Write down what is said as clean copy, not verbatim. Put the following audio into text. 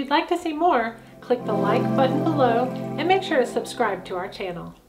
you'd like to see more, click the like button below and make sure to subscribe to our channel.